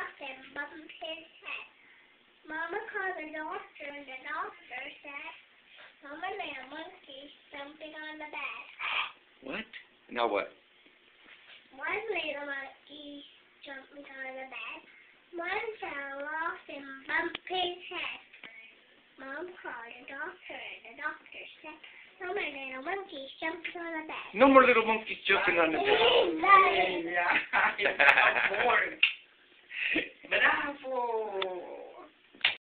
lost and bumped his head. Mama called the doctor, and the doctor said, Mama made a monkey jumping on the bed. What? Now what? One little monkey jumping on the bed. One fell off and bumped his head. Mom called the doctor, and the doctor said, No more little monkeys jumping on the bed. No more little monkeys jumping on the bed. Bye. Yeah, I'm bored. Bravo!